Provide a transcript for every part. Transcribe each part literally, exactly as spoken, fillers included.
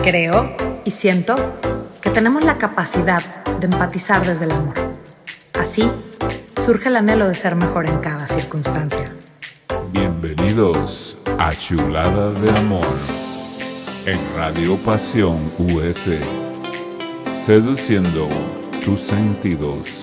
Creo y siento que tenemos la capacidad de empatizar desde el amor. Así surge el anhelo de ser mejor en cada circunstancia. Bienvenidos a Chulada de Amor en Radio Pasión U S, seduciendo tus sentidos.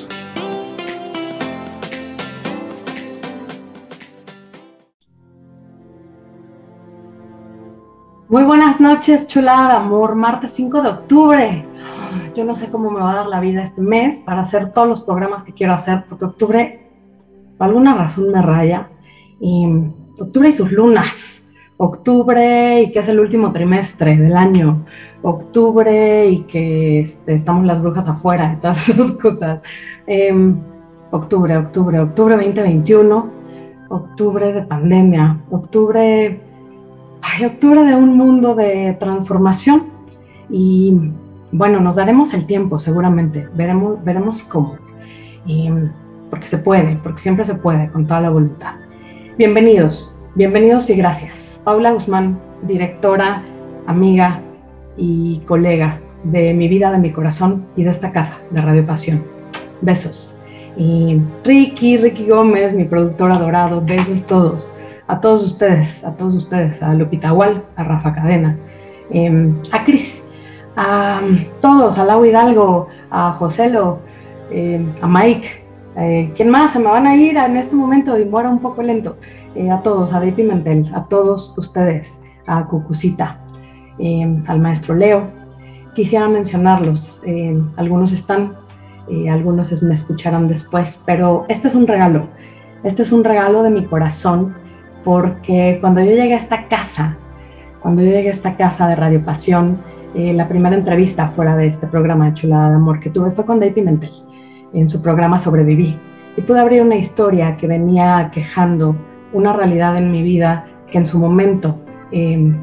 Muy buenas noches, chulada de amor, martes cinco de octubre. Yo no sé cómo me va a dar la vida este mes para hacer todos los programas que quiero hacer, porque octubre, por alguna razón, me raya. Y octubre y sus lunas. Octubre y que es el último trimestre del año. Octubre y que este, estamos las brujas afuera y todas esas cosas. Eh, octubre, octubre, octubre veinte veintiuno. Octubre de pandemia. Octubre... Ay, octubre de un mundo de transformación y bueno, nos daremos el tiempo seguramente, veremos, veremos cómo, y, porque se puede, porque siempre se puede con toda la voluntad. Bienvenidos, bienvenidos y gracias. Paula Guzmán, directora, amiga y colega de mi vida, de mi corazón y de esta casa de Radio Pasión. Besos. Y Ricky, Ricky Gómez, mi productor adorado, besos todos. A todos ustedes, a todos ustedes, a Lupita Wall, a Rafa Cadena, eh, a Cris, a todos, a Lau Hidalgo, a Joselo, eh, a Mike, eh, ¿quién más? Se me van a ir en este momento y muero un poco lento, eh, a todos, a Day Pimentel, a todos ustedes, a Cucucita, eh, al maestro Leo. Quisiera mencionarlos, eh, algunos están, eh, algunos me escucharán después, pero este es un regalo, este es un regalo de mi corazón, porque cuando yo llegué a esta casa, cuando yo llegué a esta casa de Radio Pasión, eh, la primera entrevista fuera de este programa de Chulada de Amor que tuve fue con Day Pimentel, en su programa Sobreviví, y pude abrir una historia que venía quejando una realidad en mi vida que en su momento eh,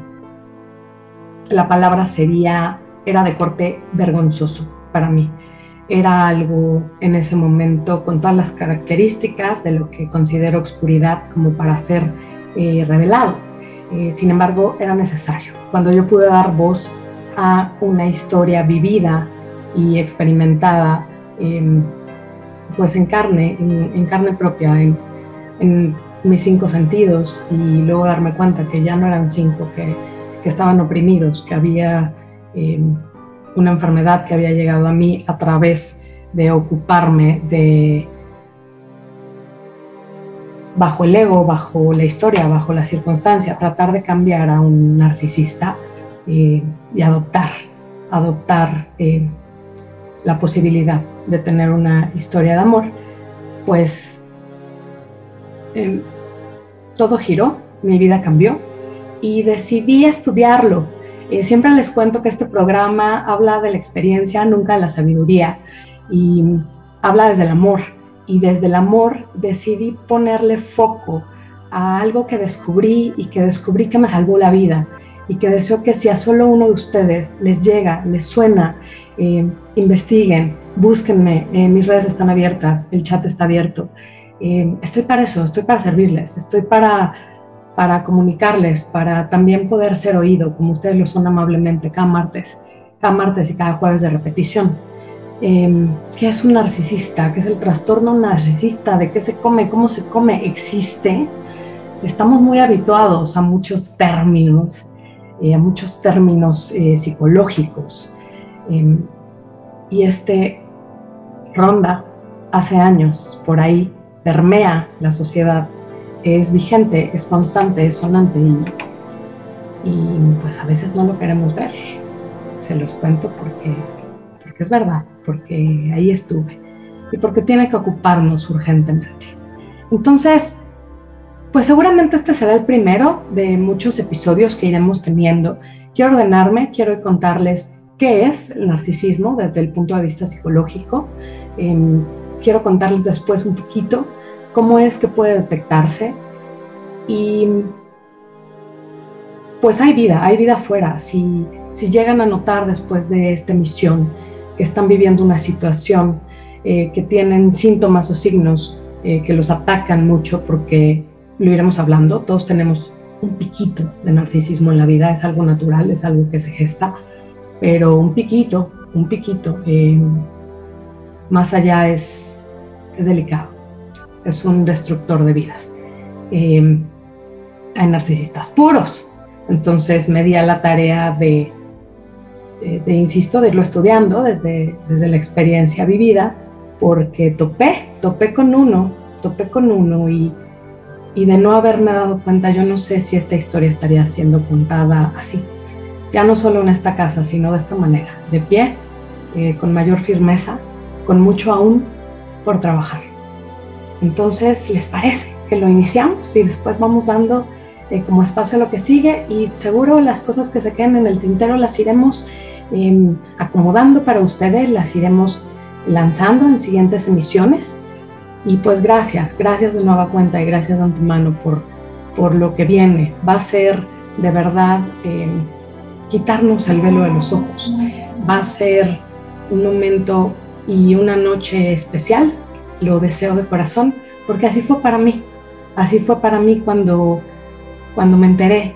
la palabra sería, era de corte vergonzoso para mí. Era algo en ese momento con todas las características de lo que considero oscuridad como para ser eh, revelado. Eh, sin embargo, era necesario. Cuando yo pude dar voz a una historia vivida y experimentada, eh, pues en carne, en, en carne propia, en, en mis cinco sentidos, y luego darme cuenta que ya no eran cinco, que, que estaban oprimidos, que había... Eh, una enfermedad que había llegado a mí a través de ocuparme de, bajo el ego, bajo la historia, bajo la circunstancia, tratar de cambiar a un narcisista eh, y adoptar, adoptar eh, la posibilidad de tener una historia de amor, pues eh, todo giró, mi vida cambió y decidí estudiarlo. Eh, siempre les cuento que este programa habla de la experiencia, nunca de la sabiduría, y habla desde el amor, y desde el amor decidí ponerle foco a algo que descubrí y que descubrí que me salvó la vida, y que deseo que si a solo uno de ustedes les llega, les suena, eh, investiguen, búsquenme, eh, mis redes están abiertas, el chat está abierto, eh, estoy para eso, estoy para servirles, estoy para... para comunicarles, para también poder ser oído, como ustedes lo son amablemente, cada martes, cada martes y cada jueves de repetición. Eh, ¿Qué es un narcisista? ¿Qué es el trastorno narcisista? ¿De qué se come? ¿Cómo se come? ¿Existe? Estamos muy habituados a muchos términos, eh, a muchos términos eh, psicológicos. Eh, y este ronda hace años, por ahí, permea la sociedad. Es vigente, es constante, es sonante y, y pues a veces no lo queremos ver. Se los cuento porque, porque es verdad, porque ahí estuve y porque tiene que ocuparnos urgentemente. Entonces, pues seguramente este será el primero de muchos episodios que iremos teniendo. Quiero ordenarme, quiero contarles qué es el narcisismo desde el punto de vista psicológico. Eh, quiero contarles después un poquito cómo es que puede detectarse y pues hay vida, hay vida afuera. Si, si llegan a notar después de esta emisión que están viviendo una situación, eh, que tienen síntomas o signos eh, que los atacan mucho, porque lo iremos hablando, todos tenemos un piquito de narcisismo en la vida, es algo natural, es algo que se gesta, pero un piquito, un piquito, eh, más allá es, es delicado, es un destructor de vidas. Eh, hay narcisistas puros, entonces me di a la tarea de, de, de insisto, de irlo estudiando desde, desde la experiencia vivida, porque topé, topé con uno, topé con uno y, y de no haberme dado cuenta, yo no sé si esta historia estaría siendo contada así, ya no solo en esta casa, sino de esta manera, de pie, eh, con mayor firmeza, con mucho aún por trabajar. Entonces, ¿les parece que lo iniciamos y después vamos dando eh, como espacio a lo que sigue? Y seguro las cosas que se queden en el tintero las iremos eh, acomodando para ustedes, las iremos lanzando en siguientes emisiones. Y pues gracias, gracias de nueva cuenta y gracias de antemano por, por lo que viene. Va a ser de verdad eh, quitarnos el velo de los ojos. Va a ser un momento y una noche especial, lo deseo de corazón, porque así fue para mí, así fue para mí cuando, cuando me enteré,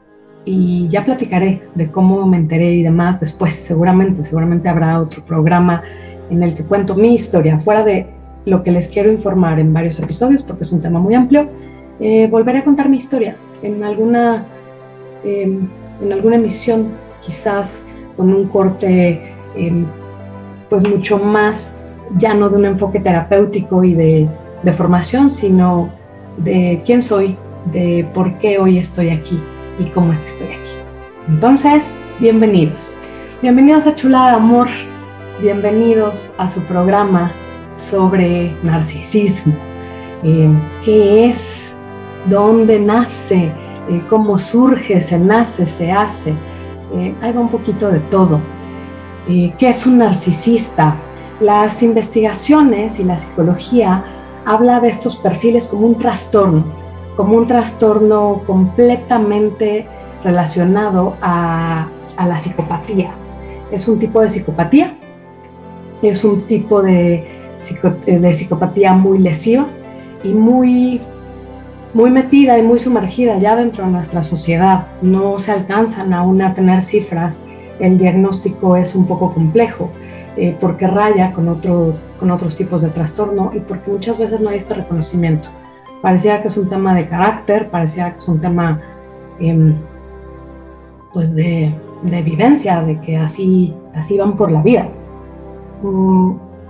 y ya platicaré de cómo me enteré y demás después, seguramente, seguramente habrá otro programa en el que cuento mi historia, fuera de lo que les quiero informar en varios episodios, porque es un tema muy amplio. Eh, volveré a contar mi historia en alguna, eh, en alguna emisión, quizás con un corte eh, pues mucho más, ya no de un enfoque terapéutico y de, de formación, sino de quién soy, de por qué hoy estoy aquí y cómo es que estoy aquí. Entonces, bienvenidos. Bienvenidos a Chulada de Amor, bienvenidos a su programa sobre narcisismo. Eh, ¿Qué es? ¿Dónde nace? Eh, ¿Cómo surge? ¿Se nace? ¿Se hace? Eh, ahí va un poquito de todo. Eh, ¿Qué es un narcisista? Las investigaciones y la psicología habla de estos perfiles como un trastorno, como un trastorno completamente relacionado a, a la psicopatía. Es un tipo de psicopatía, es un tipo de, de psicopatía muy lesiva y muy, muy metida y muy sumergida ya dentro de nuestra sociedad. No se alcanzan aún a tener cifras, el diagnóstico es un poco complejo, eh, porque raya con, otro, con otros tipos de trastorno y porque muchas veces no hay este reconocimiento. Parecía que es un tema de carácter, parecía que es un tema eh, pues de, de vivencia, de que así, así van por la vida. Mm.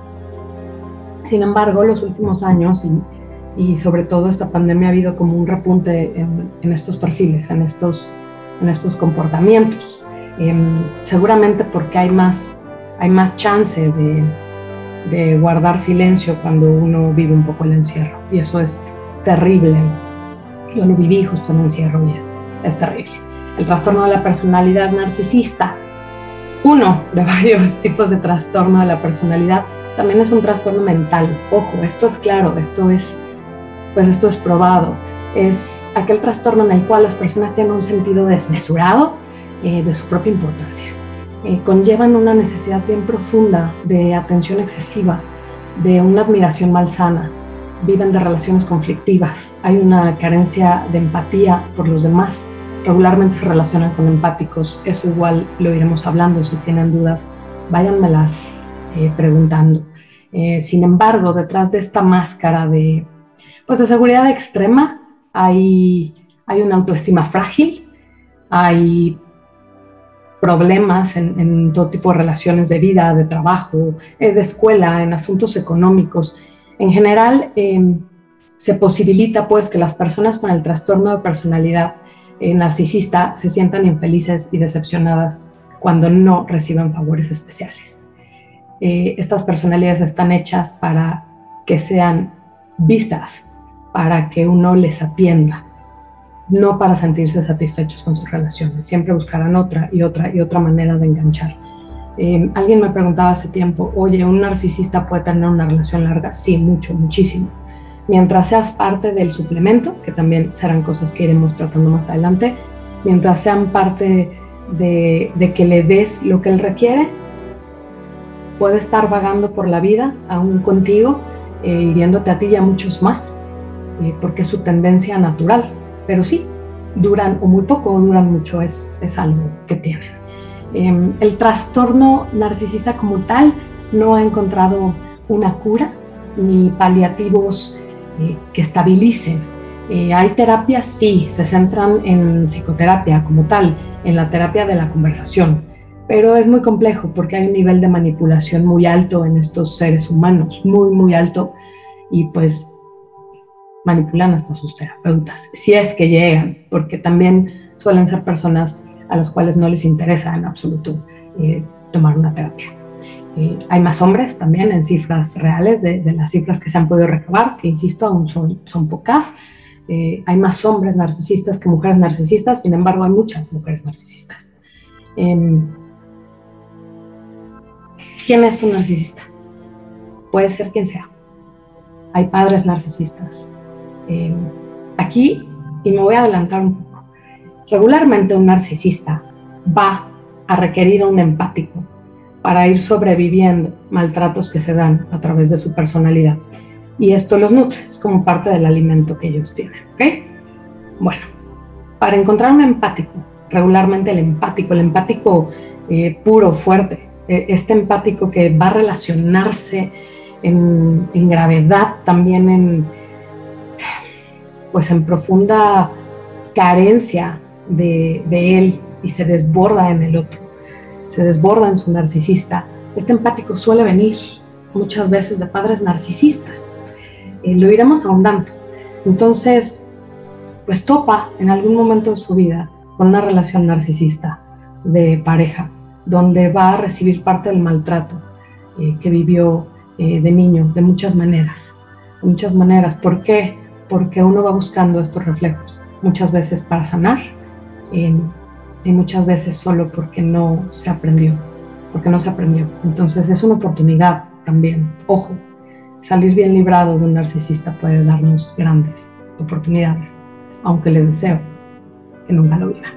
Sin embargo, los últimos años y, y sobre todo esta pandemia ha habido como un repunte en, en estos perfiles, en estos, en estos comportamientos. Eh, seguramente porque hay más, hay más chance de, de guardar silencio cuando uno vive un poco el encierro, y eso es terrible. Yo lo viví justo en el encierro y es, es terrible. El trastorno de la personalidad narcisista, uno de varios tipos de trastorno de la personalidad, también es un trastorno mental. Ojo, esto es claro, esto es, pues esto es probado. Es aquel trastorno en el cual las personas tienen un sentido desmesurado eh, de su propia importancia. Eh, conllevan una necesidad bien profunda de atención excesiva, de una admiración malsana, viven de relaciones conflictivas, hay una carencia de empatía por los demás, regularmente se relacionan con empáticos, eso igual lo iremos hablando, si tienen dudas, váyanmelas eh, preguntando. Eh, sin embargo, detrás de esta máscara de, pues de seguridad extrema, hay, hay una autoestima frágil, hay problemas en, en todo tipo de relaciones de vida, de trabajo, eh, de escuela, en asuntos económicos. En general, eh, se posibilita pues que las personas con el trastorno de personalidad eh, narcisista se sientan infelices y decepcionadas cuando no reciben favores especiales. Eh, estas personalidades están hechas para que sean vistas, para que uno les atienda, no para sentirse satisfechos con sus relaciones. Siempre buscarán otra y otra y otra manera de enganchar. Eh, alguien me preguntaba hace tiempo, oye, ¿un narcisista puede tener una relación larga? Sí, mucho, muchísimo. Mientras seas parte del suplemento, que también serán cosas que iremos tratando más adelante, mientras sean parte de, de que le des lo que él requiere, puede estar vagando por la vida, aún contigo, eh, hiriéndote a ti y a muchos más, eh, porque es su tendencia natural. Pero sí, duran o muy poco o duran mucho, es, es algo que tienen. Eh, el trastorno narcisista como tal no ha encontrado una cura ni paliativos eh, que estabilicen. Eh, hay terapias, sí, se centran en psicoterapia como tal, en la terapia de la conversación, pero es muy complejo porque hay un nivel de manipulación muy alto en estos seres humanos, muy, muy alto, y pues manipulan hasta sus terapeutas, si es que llegan, porque también suelen ser personas a las cuales no les interesa en absoluto eh, tomar una terapia. Eh, hay más hombres también en cifras reales, de, de las cifras que se han podido recabar, que insisto, aún son, son pocas. Eh, hay más hombres narcisistas que mujeres narcisistas, sin embargo hay muchas mujeres narcisistas. Eh, ¿Quién es un narcisista? Puede ser quien sea. Hay padres narcisistas. Eh, aquí, y me voy a adelantar un poco, regularmente un narcisista va a requerir a un empático para ir sobreviviendo maltratos que se dan a través de su personalidad. Y esto los nutre, es como parte del alimento que ellos tienen, ¿ok? Bueno, para encontrar un empático, regularmente el empático, el empático eh, puro, fuerte, eh, este empático que va a relacionarse en, en gravedad, también en, pues en profunda carencia de, de él y se desborda en el otro, se desborda en su narcisista. Este empático suele venir muchas veces de padres narcisistas. Eh, lo iremos ahondando. Entonces, pues topa en algún momento de su vida con una relación narcisista de pareja, donde va a recibir parte del maltrato eh, que vivió eh, de niño, de muchas maneras, de muchas maneras. ¿Por qué? Porque uno va buscando estos reflejos, muchas veces para sanar, eh, y muchas veces solo porque no se aprendió, porque no se aprendió. Entonces es una oportunidad también, ojo, salir bien librado de un narcisista puede darnos grandes oportunidades, aunque le deseo que nunca lo viva.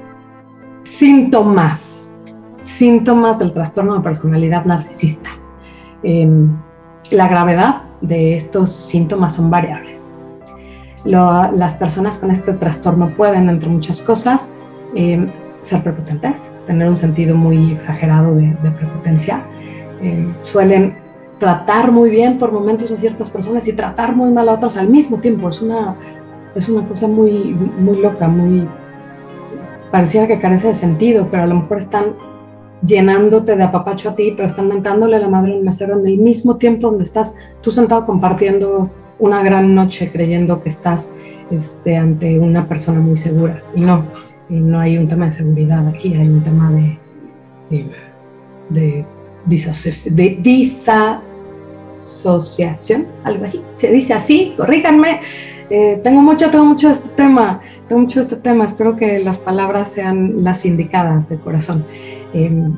Síntomas, síntomas del trastorno de personalidad narcisista. Eh, la gravedad de estos síntomas son variables. Lo, las personas con este trastorno pueden, entre muchas cosas, eh, ser prepotentes, tener un sentido muy exagerado de, de prepotencia. Eh, suelen tratar muy bien por momentos a ciertas personas y tratar muy mal a otras al mismo tiempo. Es una, es una cosa muy, muy loca, muy pareciera que carece de sentido, pero a lo mejor están llenándote de apapacho a ti, pero están mentándole la madre al mesero en el mismo tiempo donde estás tú sentado compartiendo una gran noche creyendo que estás este, ante una persona muy segura. Y no, y no hay un tema de seguridad aquí, hay un tema de, de, de, disasoci de disasociación, algo así. Se dice así, corríjanme. Eh, tengo mucho, tengo mucho de este tema, tengo mucho de este tema. Espero que las palabras sean las indicadas de corazón. Eh,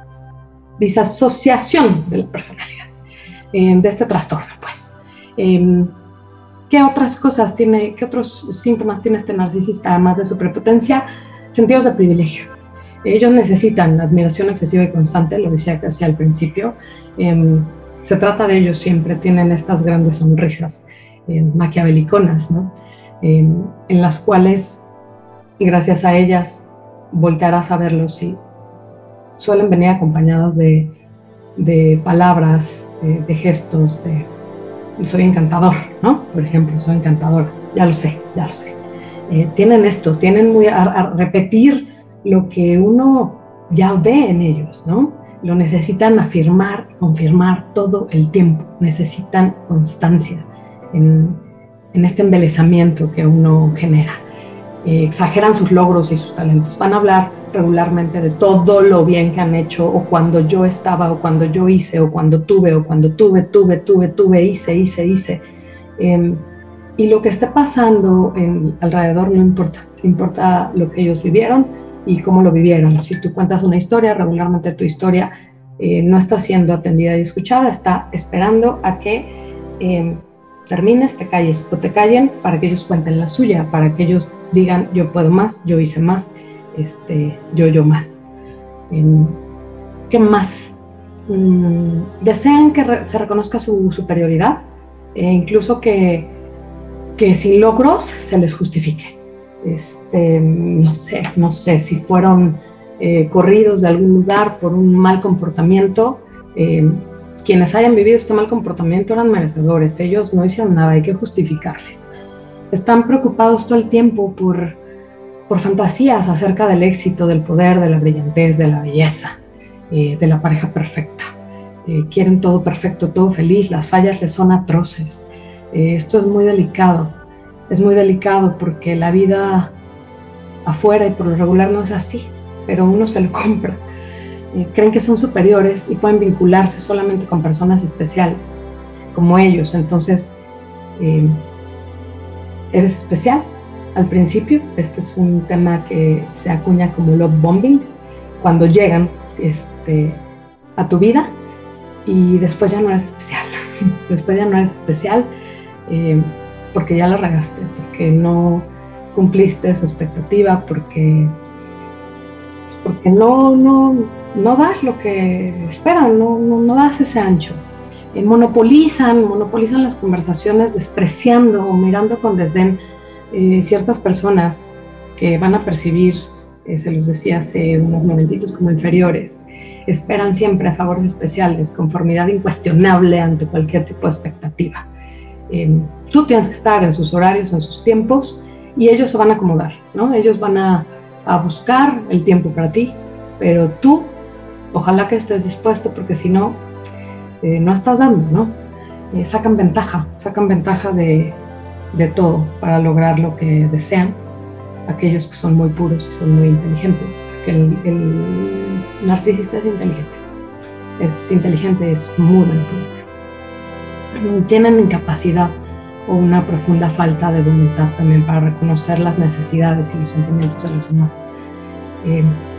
disasociación de la personalidad, eh, de este trastorno, pues. Eh, ¿Qué otras cosas tiene, qué otros síntomas tiene este narcisista, además de su prepotencia? Sentidos de privilegio. Ellos necesitan admiración excesiva y constante, lo decía casi al principio. Eh, se trata de ellos siempre, tienen estas grandes sonrisas eh, maquiaveliconas, ¿no? Eh, en las cuales, gracias a ellas, voltearás a verlos y suelen venir acompañadas de, de palabras, de, de gestos, de soy encantador, ¿no? Por ejemplo, soy encantador, ya lo sé, ya lo sé. Eh, tienen esto, tienen muy a, a repetir lo que uno ya ve en ellos, ¿no? Lo necesitan afirmar, confirmar todo el tiempo, necesitan constancia en, en este embelezamiento que uno genera. Eh, exageran sus logros y sus talentos, van a hablar regularmente de todo lo bien que han hecho, o cuando yo estaba, o cuando yo hice, o cuando tuve, o cuando tuve, tuve, tuve, tuve, hice, hice, hice. Eh, y lo que esté pasando en, alrededor no importa, importa lo que ellos vivieron y cómo lo vivieron. Si tú cuentas una historia, regularmente tu historia eh, no está siendo atendida y escuchada, está esperando a que eh, termines, te calles o te callen para que ellos cuenten la suya, para que ellos digan yo puedo más, yo hice más, este, yo, yo más. Eh, ¿Qué más? Mm, desean que re se reconozca su superioridad, e incluso que, que sin logros se les justifique. Este, no sé, no sé si fueron eh, corridos de algún lugar por un mal comportamiento. Eh, quienes hayan vivido este mal comportamiento eran merecedores, ellos no hicieron nada, hay que justificarles. Están preocupados todo el tiempo por, por fantasías acerca del éxito, del poder, de la brillantez, de la belleza, eh, de la pareja perfecta. Eh, quieren todo perfecto, todo feliz, las fallas les son atroces. Eh, esto es muy delicado, es muy delicado porque la vida afuera y por lo regular no es así, pero uno se lo compra. Eh, creen que son superiores y pueden vincularse solamente con personas especiales, como ellos. Entonces, eh, eres especial al principio. Este es un tema que se acuña como love bombing, cuando llegan este, a tu vida y después ya no eres especial. Después ya no eres especial eh, porque ya la regaste, porque no cumpliste su expectativa, porque, porque no, no, no das lo que esperan, no, no, no das ese ancho. Eh, monopolizan, monopolizan las conversaciones despreciando o mirando con desdén eh, ciertas personas que van a percibir, eh, se los decía hace unos momentitos, como inferiores. Esperan siempre a favores especiales, conformidad incuestionable ante cualquier tipo de expectativa. Eh, tú tienes que estar en sus horarios, en sus tiempos, y ellos se van a acomodar, ¿no? Ellos van a, a buscar el tiempo para ti, pero tú, ojalá que estés dispuesto, porque si no, eh, no estás dando, ¿no? Eh, sacan ventaja, sacan ventaja de, de todo para lograr lo que desean, aquellos que son muy puros y son muy inteligentes. El, el narcisista es inteligente, es inteligente, es muy manipulador. Tienen incapacidad o una profunda falta de voluntad también para reconocer las necesidades y los sentimientos de los demás. Eh,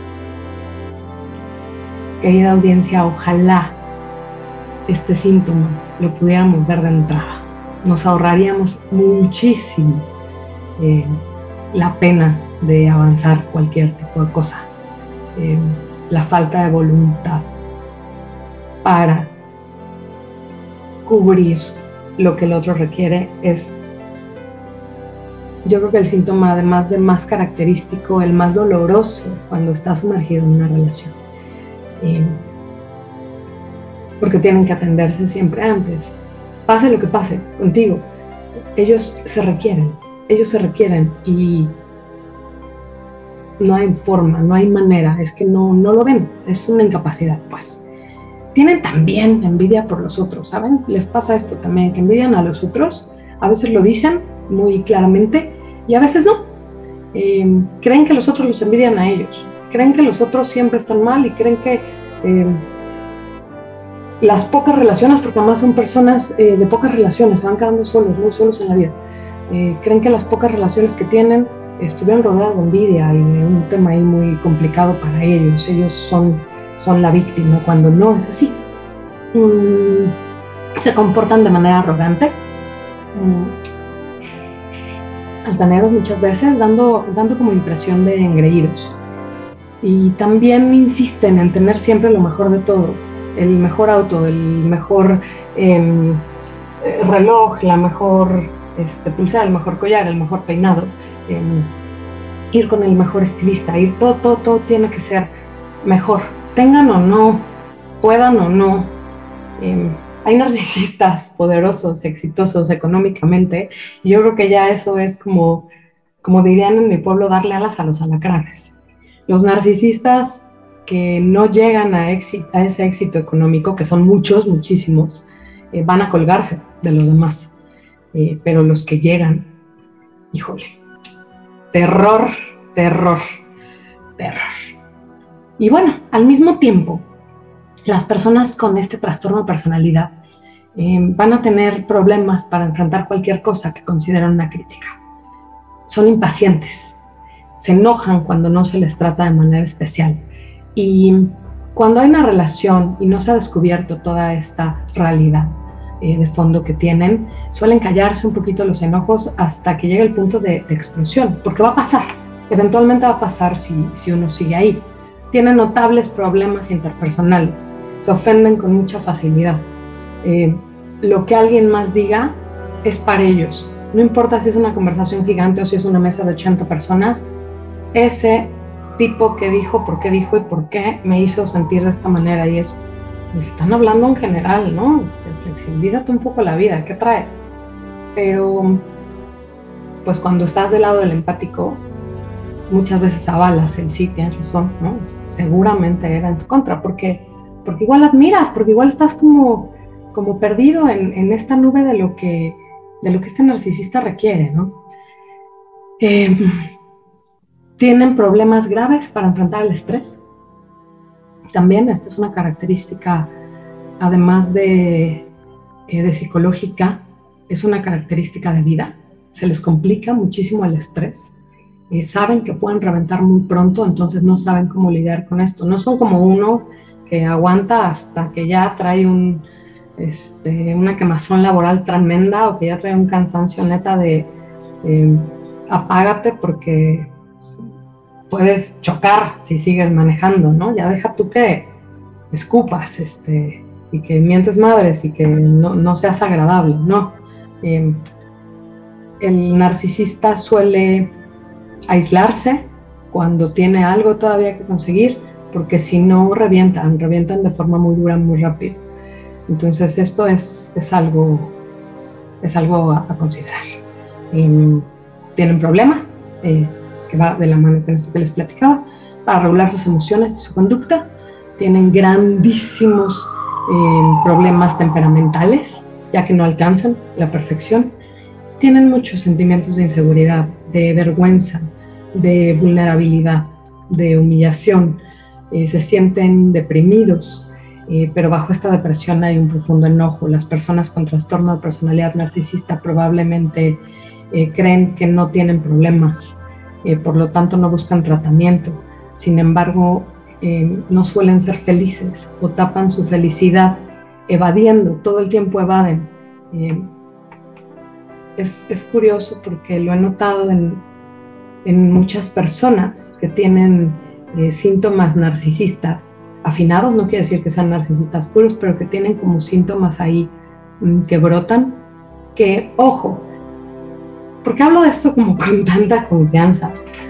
querida audiencia, ojalá este síntoma lo pudiéramos ver de entrada. Nos ahorraríamos muchísimo eh, la pena de avanzar cualquier tipo de cosa. Eh, la falta de voluntad para cubrir lo que el otro requiere es, yo creo que el síntoma además de más característico, el más doloroso cuando estás sumergido en una relación. Eh, porque tienen que atenderse siempre antes. Pase lo que pase contigo, ellos se requieren, ellos se requieren y no hay forma, no hay manera, es que no, no lo ven, es una incapacidad, pues. Tienen también envidia por los otros, ¿saben? Les pasa esto también, que envidian a los otros, a veces lo dicen muy claramente y a veces no. Eh, creen que los otros los envidian a ellos, creen que los otros siempre están mal y creen que eh, las pocas relaciones, porque además son personas eh, de pocas relaciones, se van quedando solos, muy solos en la vida, eh, creen que las pocas relaciones que tienen estuvieron rodeadas de envidia y de un tema ahí muy complicado para ellos. Ellos son, son la víctima, cuando no es así. Mm, se comportan de manera arrogante, mm, altaneros muchas veces, dando, dando como impresión de engreídos. Y también insisten en tener siempre lo mejor de todo, el mejor auto, el mejor eh, reloj, la mejor este, pulsera, el mejor collar, el mejor peinado. Eh, ir con el mejor estilista, ir todo, todo, todo tiene que ser mejor, tengan o no, puedan o no. Eh, hay narcisistas poderosos, exitosos económicamente, y yo creo que ya eso es como, como dirían en mi pueblo, darle alas a los alacranes. Los narcisistas que no llegan a, éxito, a ese éxito económico, que son muchos, muchísimos, eh, van a colgarse de los demás, eh, pero los que llegan, híjole, terror, terror, terror. Y bueno, al mismo tiempo, las personas con este trastorno de personalidad eh, van a tener problemas para enfrentar cualquier cosa que consideran una crítica. Son impacientes, se enojan cuando no se les trata de manera especial. Y cuando hay una relación y no se ha descubierto toda esta realidad eh, de fondo que tienen, suelen callarse un poquito los enojos hasta que llega el punto de, de explosión, porque va a pasar, eventualmente va a pasar si, si uno sigue ahí. Tienen notables problemas interpersonales, se ofenden con mucha facilidad. Eh, lo que alguien más diga es para ellos, no importa si es una conversación gigante o si es una mesa de ochenta personas, ese tipo que dijo, por qué dijo y por qué me hizo sentir de esta manera, y es, están hablando en general, ¿no? Este, flexibilízate un poco la vida, ¿qué traes? Pero, pues cuando estás del lado del empático, muchas veces avalas el sí, tienes razón, ¿no? Seguramente era en tu contra, porque, porque igual admiras, porque igual estás como, como perdido en, en esta nube de lo que, de lo que este narcisista requiere, ¿no? Eh, tienen problemas graves para enfrentar el estrés. También esta es una característica, además de, eh, de psicológica, es una característica de vida. Se les complica muchísimo el estrés. Eh, saben que pueden reventar muy pronto, entonces no saben cómo lidiar con esto. No son como uno que aguanta hasta que ya trae un, este, una quemazón laboral tremenda, o que ya trae un cansancio neta de eh, apágate porque puedes chocar si sigues manejando, ¿no? Ya deja tú que escupas este, y que mientes madres y que no, no seas agradable, ¿no? Eh, el narcisista suele aislarse cuando tiene algo todavía que conseguir, porque si no revientan, revientan de forma muy dura, muy rápido. Entonces esto es, es algo, es algo a, a considerar. Eh, tienen problemas, eh, que va de la mano con esto que les platicaba, para regular sus emociones y su conducta. Tienen grandísimos eh, problemas temperamentales, ya que no alcanzan la perfección. Tienen muchos sentimientos de inseguridad, de vergüenza, de vulnerabilidad, de humillación. Eh, se sienten deprimidos, eh, pero bajo esta depresión hay un profundo enojo. Las personas con trastorno de personalidad narcisista probablemente eh, creen que no tienen problemas, eh, por lo tanto no buscan tratamiento. Sin embargo, eh, no suelen ser felices o tapan su felicidad evadiendo, todo el tiempo evaden. Eh, es, es curioso porque lo he notado en, en muchas personas que tienen eh, síntomas narcisistas afinados, no quiere decir que sean narcisistas puros, pero que tienen como síntomas ahí mmm, que brotan, que, ojo, ¿por qué hablo de esto como con tanta confianza?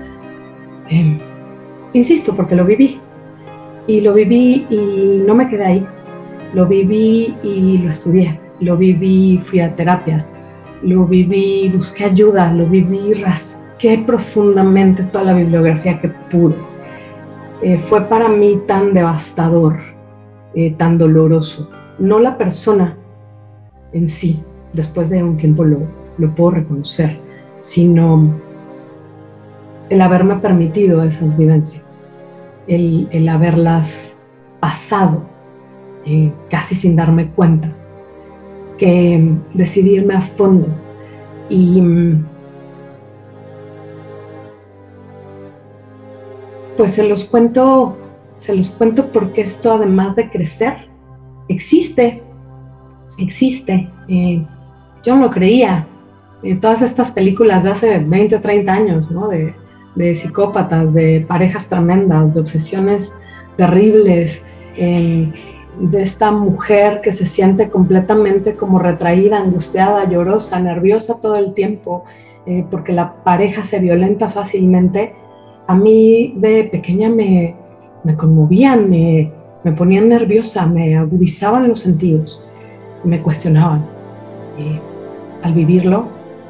Eh, insisto, porque lo viví, y lo viví y no me quedé ahí, lo viví y lo estudié, lo viví, fui a terapia, lo viví, busqué ayuda, lo viví, rasqué profundamente toda la bibliografía que pude. Eh, fue para mí tan devastador, eh, tan doloroso. No la persona en sí, después de un tiempo lo, lo puedo reconocer, sino el haberme permitido esas vivencias, el, el haberlas pasado eh, casi sin darme cuenta, que decidirme a fondo y pues se los cuento, se los cuento porque esto, además de crecer, existe, existe. Eh, yo no lo creía. Eh, todas estas películas de hace veinte, treinta años, ¿no? De, de psicópatas, de parejas tremendas, de obsesiones terribles, eh, de esta mujer que se siente completamente como retraída, angustiada, llorosa, nerviosa todo el tiempo, eh, porque la pareja se violenta fácilmente. A mí de pequeña me, me conmovían, me, me ponían nerviosa, me agudizaban los sentidos, me cuestionaban. Eh, al vivirlo,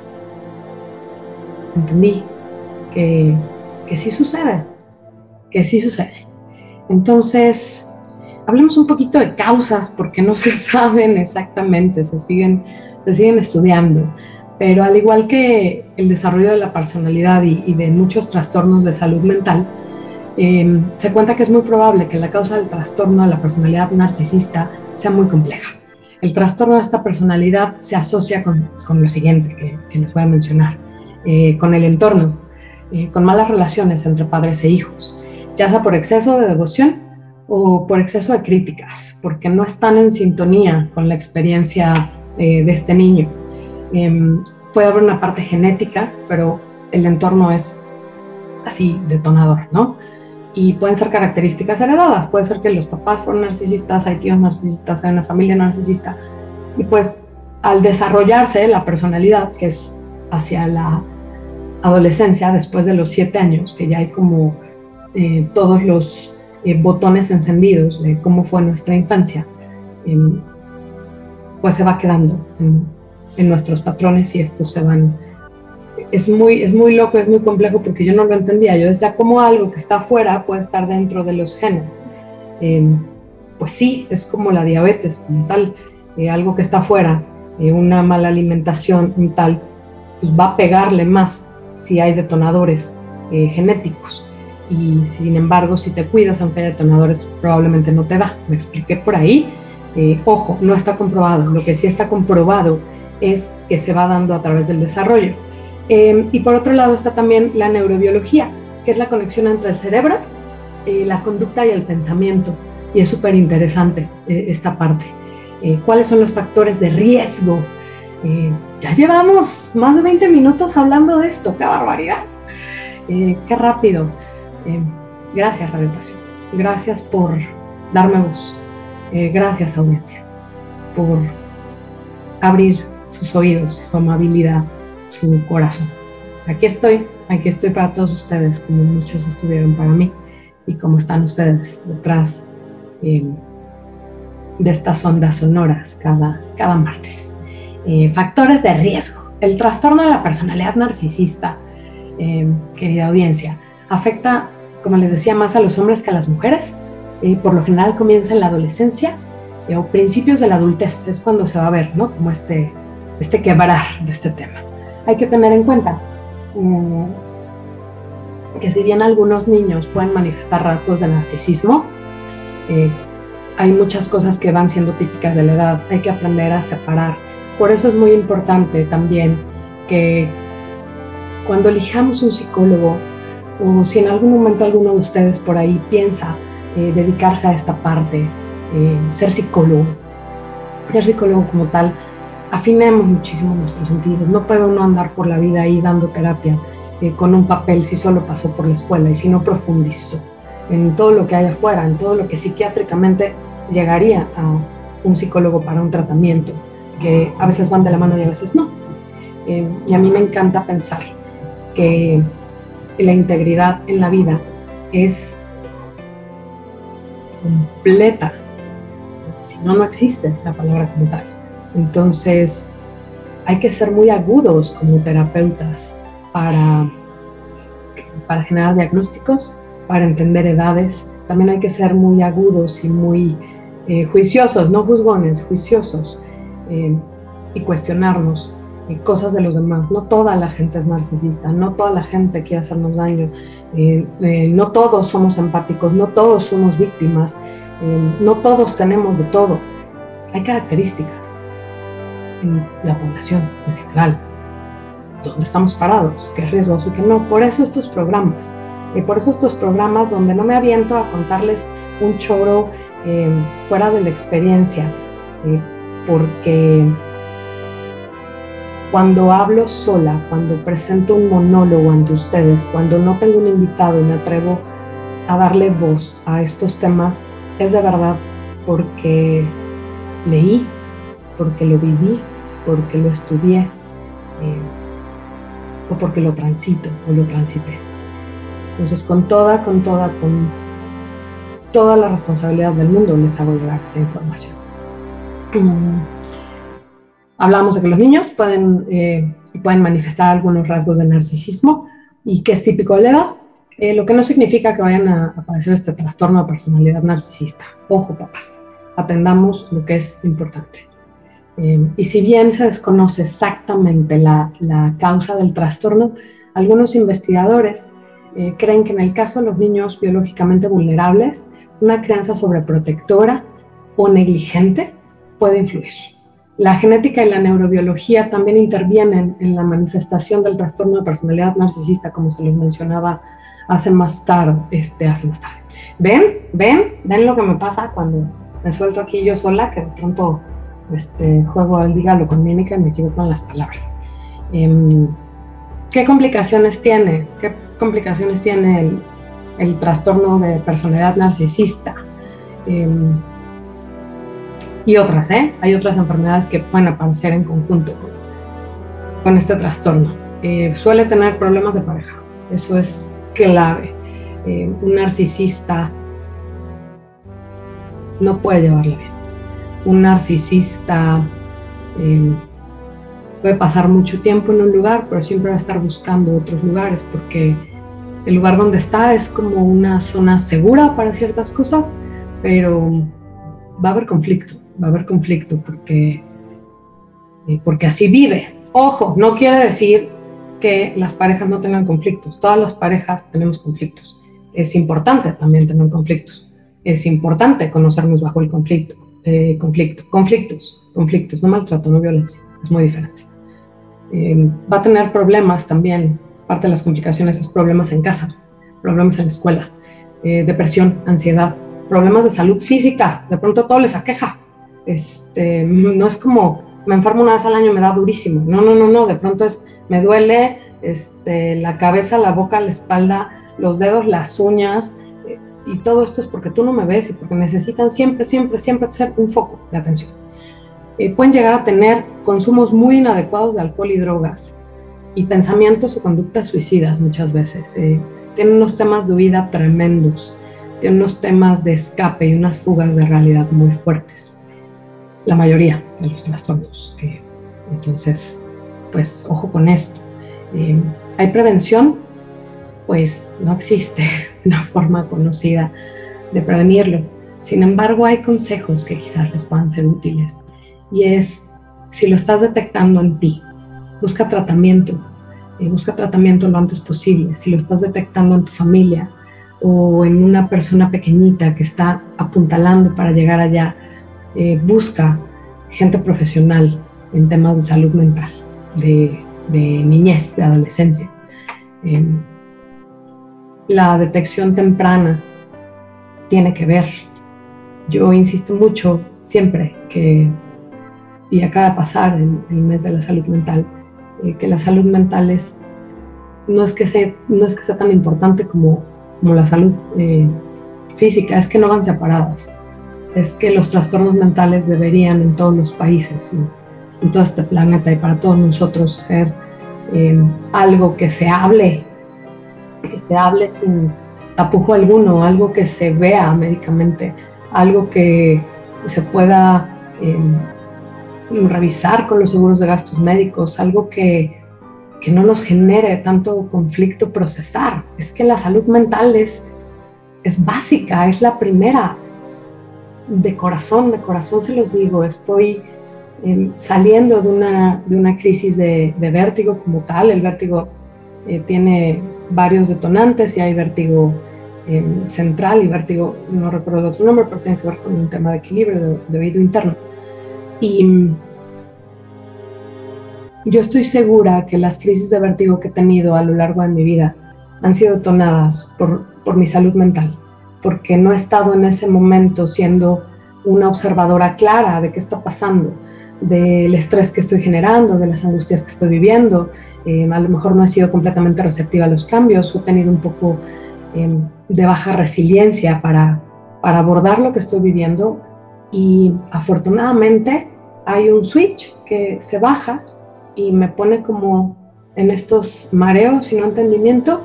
entendí que, que sí sucede, que sí sucede. Entonces, hablemos un poquito de causas, porque no se saben exactamente, se siguen, se siguen estudiando, pero al igual que el desarrollo de la personalidad y, y de muchos trastornos de salud mental, eh, se cuenta que es muy probable que la causa del trastorno de la personalidad narcisista sea muy compleja. El trastorno de esta personalidad se asocia con, con lo siguiente que, que les voy a mencionar, eh, con el entorno, eh, con malas relaciones entre padres e hijos, ya sea por exceso de devoción o por exceso de críticas, porque no están en sintonía con la experiencia eh, de este niño. Eh, puede haber una parte genética, pero el entorno es así detonador, ¿no? Y pueden ser características heredadas, puede ser que los papás fueron narcisistas, hay tíos narcisistas, hay una familia narcisista, y pues al desarrollarse la personalidad, que es hacia la adolescencia, después de los siete años, que ya hay como eh, todos los eh, botones encendidos de cómo fue nuestra infancia, eh, pues se va quedando en, en nuestros patrones y estos se van. Es muy, es muy loco, es muy complejo porque yo no lo entendía. Yo decía, ¿cómo algo que está afuera puede estar dentro de los genes? Eh, pues sí, es como la diabetes, como tal. Eh, algo que está afuera, eh, una mala alimentación y tal, pues va a pegarle más si hay detonadores eh, genéticos. Y sin embargo, si te cuidas, aunque haya detonadores, probablemente no te da. Me expliqué por ahí. Eh, ojo, no está comprobado. Lo que sí está comprobado es que se va dando a través del desarrollo. Eh, y por otro lado está también la neurobiología, que es la conexión entre el cerebro, eh, la conducta y el pensamiento. Y es súper interesante eh, esta parte. Eh, ¿Cuáles son los factores de riesgo? Eh, ya llevamos más de veinte minutos hablando de esto. ¡Qué barbaridad! Eh, ¡Qué rápido! Eh, gracias, Radio Pasión. Gracias por darme voz. Eh, gracias, audiencia, por abrir sus oídos, su amabilidad, su corazón. Aquí estoy, aquí estoy para todos ustedes, como muchos estuvieron para mí, y como están ustedes detrás eh, de estas ondas sonoras cada, cada martes. Eh, factores de riesgo. El trastorno de la personalidad narcisista, eh, querida audiencia, afecta, como les decía, más a los hombres que a las mujeres. Eh, por lo general comienza en la adolescencia eh, o principios de la adultez, es cuando se va a ver, ¿no? Como este, este quebrar de este tema. Hay que tener en cuenta um, que si bien algunos niños pueden manifestar rasgos de narcisismo, eh, hay muchas cosas que van siendo típicas de la edad, hay que aprender a separar. Por eso es muy importante también que cuando elijamos un psicólogo, o si en algún momento alguno de ustedes por ahí piensa eh, dedicarse a esta parte, eh, ser psicólogo, ser psicólogo como tal, afinemos muchísimo nuestros sentidos. No puede uno andar por la vida ahí dando terapia eh, con un papel si solo pasó por la escuela y si no profundizó en todo lo que hay afuera, en todo lo que psiquiátricamente llegaría a un psicólogo para un tratamiento, que a veces van de la mano y a veces no. Eh, y a mí me encanta pensar que la integridad en la vida es completa, si no, no existe la palabra como tal. Entonces hay que ser muy agudos como terapeutas para, para generar diagnósticos, para entender edades. También hay que ser muy agudos y muy eh, juiciosos, no juzgones, juiciosos, eh, y cuestionarnos eh, cosas de los demás. No toda la gente es narcisista, no toda la gente quiere hacernos daño, eh, eh, no todos somos empáticos, no todos somos víctimas, eh, no todos tenemos de todo. Hay características en la población en general, dónde estamos parados, qué es riesgoso y qué no. Por eso estos programas, y por eso estos programas donde no me aviento a contarles un choro eh, fuera de la experiencia, eh, porque cuando hablo sola, cuando presento un monólogo ante ustedes, cuando no tengo un invitado y me atrevo a darle voz a estos temas, es de verdad porque leí, porque lo viví, porque lo estudié, eh, o porque lo transito o lo transité. Entonces, con toda, con toda, con toda la responsabilidad del mundo les hago llegar esta información. Um, hablamos de que los niños pueden, eh, pueden manifestar algunos rasgos de narcisismo y que es típico de la edad, eh, lo que no significa que vayan a, a padecer este trastorno de personalidad narcisista. Ojo, papás, atendamos lo que es importante. Eh, y si bien se desconoce exactamente la, la causa del trastorno, algunos investigadores eh, creen que en el caso de los niños biológicamente vulnerables, una crianza sobreprotectora o negligente puede influir. La genética y la neurobiología también intervienen en la manifestación del trastorno de personalidad narcisista, como se les mencionaba hace más tarde. Este, hace más tarde. ¿Ven? ¿Ven? ¿Ven lo que me pasa cuando me suelto aquí yo sola? Que de pronto este, juego al dígalo con mímica y me equivoco en las palabras. Eh, ¿Qué complicaciones tiene? ¿Qué complicaciones tiene el, el trastorno de personalidad narcisista? Eh, y otras, ¿eh? Hay otras enfermedades que pueden aparecer en conjunto con, con este trastorno. Eh, suele tener problemas de pareja, eso es clave. Eh, un narcisista no puede llevarla bien. Un narcisista eh, puede pasar mucho tiempo en un lugar, pero siempre va a estar buscando otros lugares, porque el lugar donde está es como una zona segura para ciertas cosas, pero va a haber conflicto, va a haber conflicto porque, eh, porque así vive. Ojo, no quiere decir que las parejas no tengan conflictos. Todas las parejas tenemos conflictos. Es importante también tener conflictos. Es importante conocernos bajo el conflicto. Eh, conflicto, conflictos, conflictos, no maltrato, no violencia. Es muy diferente. Eh, va a tener problemas también. Parte de las complicaciones es problemas en casa, problemas en la escuela, eh, depresión, ansiedad, problemas de salud física. De pronto todo les aqueja. Este, no es como me enfermo una vez al año, me da durísimo. No, no, no, no. De pronto es me duele este, la cabeza, la boca, la espalda, los dedos, las uñas, eh, y todo esto es porque tú no me ves y porque necesitan siempre, siempre, siempre ser un foco de atención. Eh, pueden llegar a tener consumos muy inadecuados de alcohol y drogas y pensamientos o conductas suicidas muchas veces. Eh, tienen unos temas de huida tremendos, tienen unos temas de escape y unas fugas de realidad muy fuertes. La mayoría de los trastornos. Eh, entonces, pues ojo con esto. Eh, ¿Hay prevención? Pues no existe una forma conocida de prevenirlo. Sin embargo, hay consejos que quizás les puedan ser útiles. Y es, si lo estás detectando en ti, busca tratamiento. Eh, busca tratamiento lo antes posible. Si lo estás detectando en tu familia o en una persona pequeñita que está apuntalando para llegar allá, eh, busca gente profesional en temas de salud mental, de, de niñez, de adolescencia. Eh, la detección temprana tiene que ver. Yo insisto mucho siempre que, y acaba de pasar el, el mes de la salud mental, eh, que la salud mental es, no, es que sea, no es que sea tan importante como, como la salud eh, física, es que no van separadas. Es que los trastornos mentales deberían en todos los países y en todo este planeta y para todos nosotros ser eh, algo que se hable, que se hable sin tapujo alguno, algo que se vea médicamente, algo que se pueda eh, revisar con los seguros de gastos médicos, algo que, que no nos genere tanto conflicto procesar. Es que la salud mental es, es básica, es la primera. De corazón, de corazón se los digo, estoy eh, saliendo de una, de una crisis de, de vértigo como tal. El vértigo eh, tiene varios detonantes y hay vértigo eh, central y vértigo, no recuerdo el otro nombre, pero tiene que ver con un tema de equilibrio, de, de oído interno. Y yo estoy segura que las crisis de vértigo que he tenido a lo largo de mi vida han sido detonadas por, por mi salud mental, porque no he estado en ese momento siendo una observadora clara de qué está pasando, del estrés que estoy generando, de las angustias que estoy viviendo. Eh, a lo mejor no he sido completamente receptiva a los cambios, o he tenido un poco eh, de baja resiliencia para, para abordar lo que estoy viviendo, y afortunadamente hay un switch que se baja y me pone como en estos mareos y no entendimiento,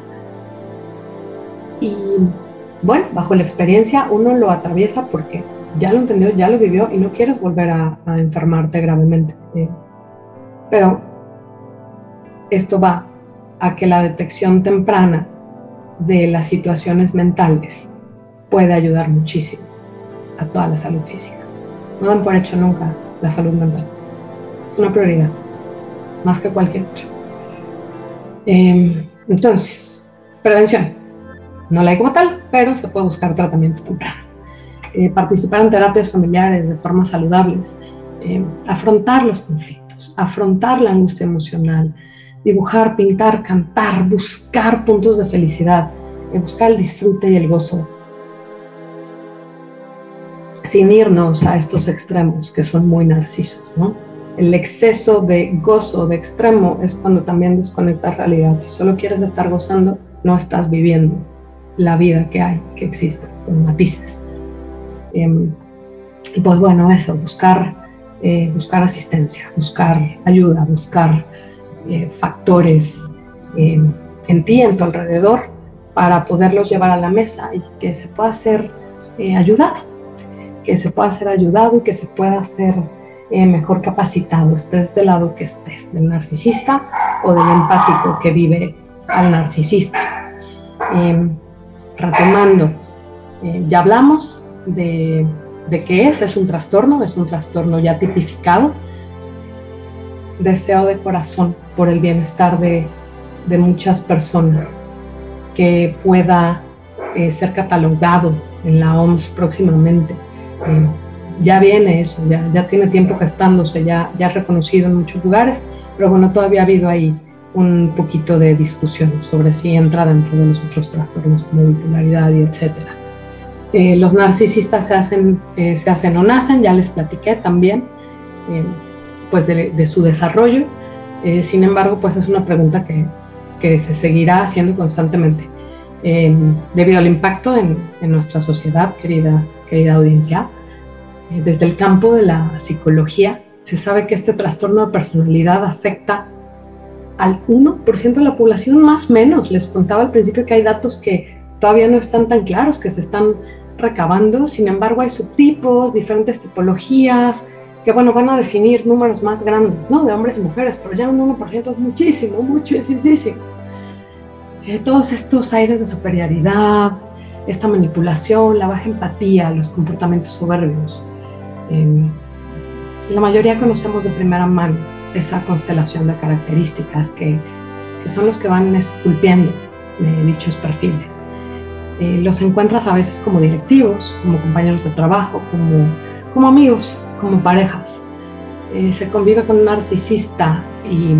y bueno, bajo la experiencia uno lo atraviesa porque ya lo entendió, ya lo vivió y no quieres volver a, a enfermarte gravemente. Eh, pero esto va a que la detección temprana de las situaciones mentales puede ayudar muchísimo a toda la salud física. No dan por hecho nunca la salud mental. Es una prioridad, más que cualquier otra. Eh, entonces, prevención. No la hay como tal, pero se puede buscar tratamiento temprano. Eh, participar en terapias familiares de forma saludables, eh, afrontar los conflictos, afrontar la angustia emocional, dibujar, pintar, cantar, buscar puntos de felicidad, eh, buscar el disfrute y el gozo, sin irnos a estos extremos que son muy narcisos, ¿no? El exceso de gozo de extremo es cuando también desconectas realidad. Si solo quieres estar gozando, no estás viviendo la vida que hay, que existe, con matices. Eh, y pues bueno, eso, buscar, eh, buscar asistencia, buscar ayuda, buscar eh, factores eh, en ti, en tu alrededor, para poderlos llevar a la mesa y que se pueda ser eh, ayudado, que se pueda ser ayudado y que se pueda ser eh, mejor capacitado, estés del lado que estés, del narcisista o del empático que vive al narcisista. Eh, retomando, eh, ya hablamos de, de qué es, es un trastorno, es un trastorno ya tipificado. Deseo de corazón por el bienestar de, de muchas personas, que pueda eh, ser catalogado en la O M S próximamente. Eh, ya viene eso, ya, ya tiene tiempo gestándose, ya, ya reconocido en muchos lugares, pero bueno, todavía ha habido ahí un poquito de discusión sobre si entra dentro de los otros trastornos como bipolaridad y etcétera. Eh, los narcisistas se hacen, eh, se hacen o nacen, ya les platiqué también, eh, pues de, de su desarrollo. Eh, sin embargo, pues es una pregunta que, que se seguirá haciendo constantemente eh, debido al impacto en, en nuestra sociedad, querida, querida audiencia. Eh, desde el campo de la psicología se sabe que este trastorno de personalidad afecta al uno por ciento de la población, más o menos. Les contaba al principio que hay datos que todavía no están tan claros, que se están recabando. Sin embargo, hay subtipos, diferentes tipologías, que bueno, van a definir números más grandes, ¿no? De hombres y mujeres, pero ya un uno por ciento es muchísimo, muchísimo. Eh, todos estos aires de superioridad, esta manipulación, la baja empatía, los comportamientos soberbios. Eh, la mayoría conocemos de primera mano esa constelación de características que, que son los que van esculpiendo de dichos perfiles. Eh, los encuentras a veces como directivos, como compañeros de trabajo, como, como amigos, como parejas. Eh, se convive con un narcisista y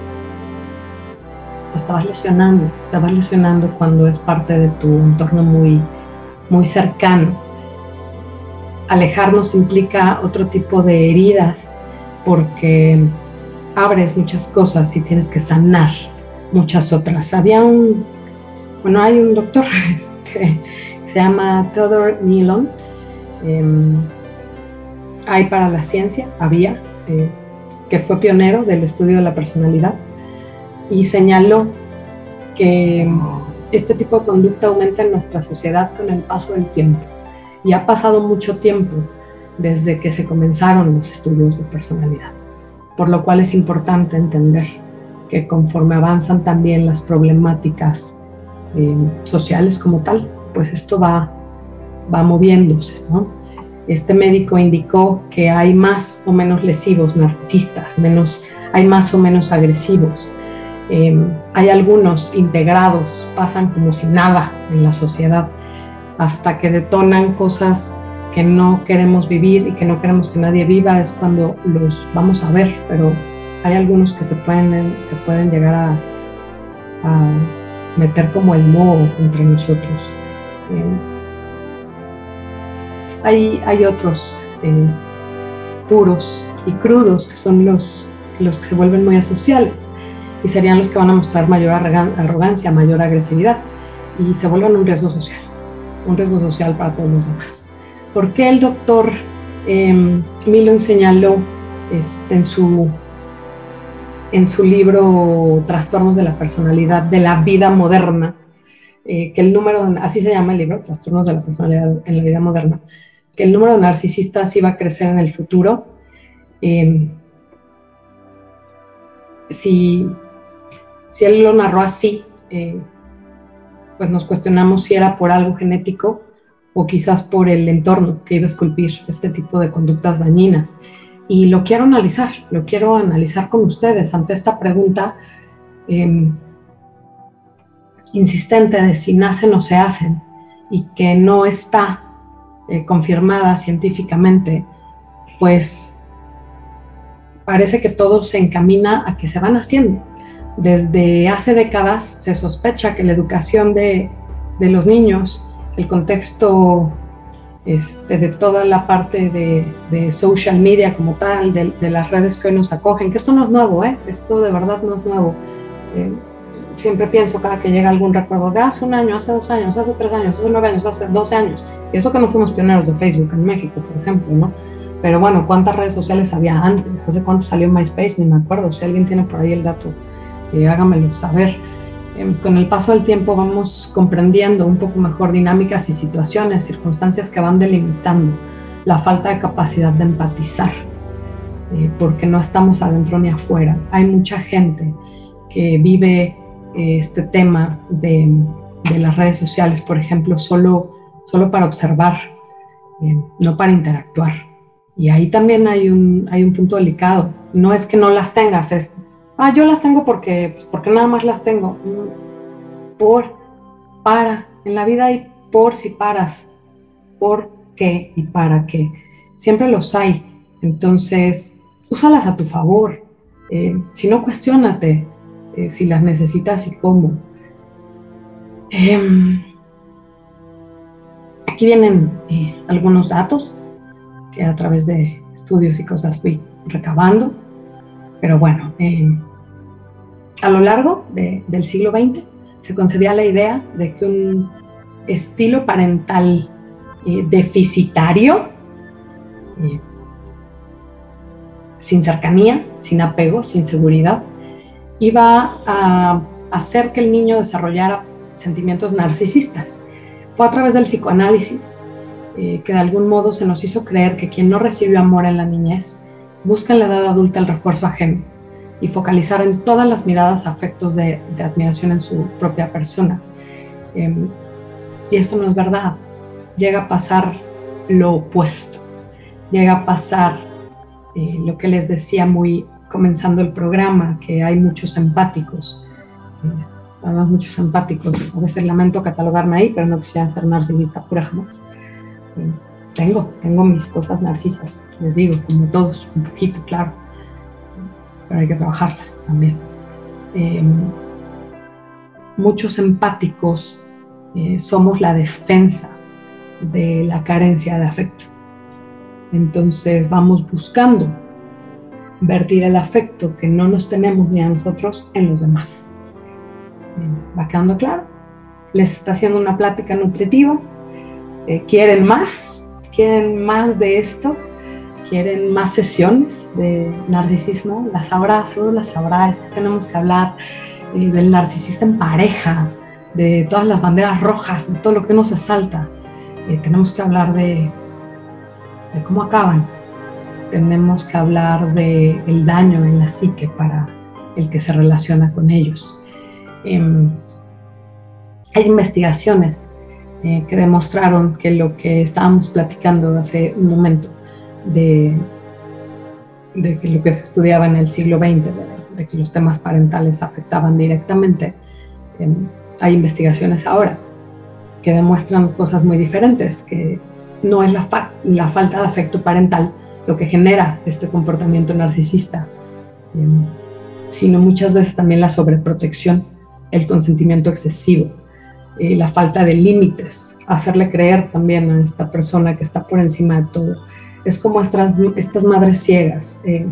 pues te vas lesionando, te vas lesionando cuando es parte de tu entorno muy, muy cercano. Alejarnos implica otro tipo de heridas porque abres muchas cosas y tienes que sanar muchas otras. Había un, bueno, hay un doctor que se llama Theodore Nealon, eh, hay para la ciencia, había, eh, que fue pionero del estudio de la personalidad y señaló que este tipo de conducta aumenta en nuestra sociedad con el paso del tiempo. Y ha pasado mucho tiempo desde que se comenzaron los estudios de personalidad, por lo cual es importante entender que conforme avanzan también las problemáticas eh, sociales como tal, pues esto va, va moviéndose, ¿no? Este médico indicó que hay más o menos lesivos narcisistas, menos, hay más o menos agresivos. Eh, hay algunos integrados, pasan como si nada en la sociedad, hasta que detonan cosas que no queremos vivir y que no queremos que nadie viva, es cuando los vamos a ver, pero hay algunos que se pueden, se pueden llegar a, a meter como el moho entre nosotros. Eh, hay, hay otros eh, puros y crudos, que son los, los que se vuelven muy asociales, y serían los que van a mostrar mayor arrogancia, mayor agresividad, y se vuelven un riesgo social, un riesgo social para todos los demás. ¿Por qué el doctor eh, Nealon señaló este, en, su, en su libro Trastornos de la Personalidad de la Vida Moderna, eh, que el número, así se llama el libro, Trastornos de la Personalidad en la Vida Moderna, que el número de narcisistas iba a crecer en el futuro? Eh, si, si él lo narró así, eh, pues nos cuestionamos si era por algo genético o quizás por el entorno que iba a esculpir este tipo de conductas dañinas. Y lo quiero analizar, lo quiero analizar con ustedes ante esta pregunta eh, insistente de si nacen o se hacen, y que no está eh, confirmada científicamente. Pues parece que todo se encamina a que se van haciendo. Desde hace décadas se sospecha que la educación de, de los niños, el contexto este, de toda la parte de, de social media como tal, de, de las redes que hoy nos acogen, que esto no es nuevo, ¿eh? Esto de verdad no es nuevo. Eh, siempre pienso cada que llega algún recuerdo de hace un año, hace dos años, hace tres años, hace nueve años, hace doce años, y eso que no fuimos pioneros de Facebook en México, por ejemplo, ¿no? Pero bueno, ¿cuántas redes sociales había antes? ¿Hace cuánto salió MySpace? Ni me acuerdo. Si alguien tiene por ahí el dato, eh, hágamelo saber. Eh, con el paso del tiempo vamos comprendiendo un poco mejor dinámicas y situaciones, circunstancias que van delimitando la falta de capacidad de empatizar, eh, porque no estamos adentro ni afuera. Hay mucha gente que vive eh, este tema de, de las redes sociales, por ejemplo, solo, solo para observar, eh, no para interactuar. Y ahí también hay un, hay un punto delicado. No es que no las tengas, es, ah, yo las tengo porque, porque nada más las tengo. Por, para, en la vida hay por si paras, por qué y para qué. Siempre los hay, entonces úsalas a tu favor. Eh, si no, cuestiónate eh, si las necesitas y cómo. Eh, aquí vienen eh, algunos datos que a través de estudios y cosas fui recabando, pero bueno, eh, a lo largo de, del siglo veinte se concebía la idea de que un estilo parental eh, deficitario, eh, sin cercanía, sin apego, sin seguridad, iba a hacer que el niño desarrollara sentimientos narcisistas. Fue a través del psicoanálisis eh, que de algún modo se nos hizo creer que quien no recibió amor en la niñez busca en la edad adulta el refuerzo ajeno y focalizar en todas las miradas, afectos de, de admiración en su propia persona. Eh, y esto no es verdad. Llega a pasar lo opuesto. Llega a pasar eh, lo que les decía muy comenzando el programa, que hay muchos empáticos. Eh, además, muchos empáticos. A veces lamento catalogarme ahí, pero no quisiera ser narcisista pura jamás. Eh, tengo, tengo mis cosas narcisas, les digo, como todos, un poquito, claro. Pero hay que trabajarlas también. Eh, muchos empáticos eh, somos la defensa de la carencia de afecto. Entonces vamos buscando vertir el afecto que no nos tenemos ni a nosotros en los demás. Eh, ¿Va quedando claro? Les está haciendo una plática nutritiva. Eh, ¿Quieren más? ¿Quieren más de esto? ¿Quieren más sesiones de narcisismo? Las habrá, seguro las habrá. Es que tenemos que hablar eh, del narcisista en pareja, de todas las banderas rojas, de todo lo que nos asalta. Eh, tenemos que hablar de, de cómo acaban. Tenemos que hablar del daño en la psique para el que se relaciona con ellos. Eh, hay investigaciones eh, que demostraron que lo que estábamos platicando hace un momento, De, de que lo que se estudiaba en el siglo veinte, de, de que los temas parentales afectaban directamente. Eh, hay investigaciones ahora que demuestran cosas muy diferentes, que no es la, fa la falta de afecto parental lo que genera este comportamiento narcisista, eh, sino muchas veces también la sobreprotección, el consentimiento excesivo, eh, la falta de límites, hacerle creer también a esta persona que está por encima de todo. Es como estas, estas madres ciegas, eh,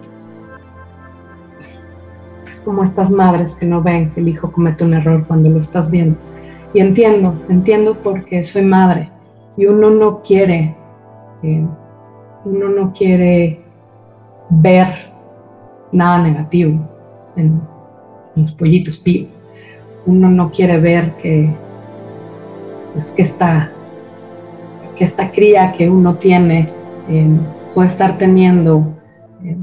es como estas madres que no ven que el hijo comete un error cuando lo estás viendo. Y entiendo, entiendo porque soy madre y uno no quiere, eh, uno no quiere ver nada negativo en, en los pollitos pío. Uno no quiere ver que, pues, que, esta, que esta cría que uno tiene Eh, puede estar teniendo eh,